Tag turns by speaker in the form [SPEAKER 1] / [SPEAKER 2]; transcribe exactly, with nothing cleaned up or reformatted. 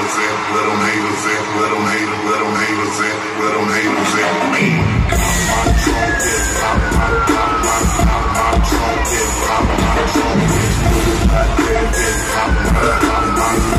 [SPEAKER 1] haters at, where them haters at, where them haters, where them haters at, where them haters at. My trumpet, my, my, my, my, my, my trumpet, my, my trumpet, my, my, my, my, my, my,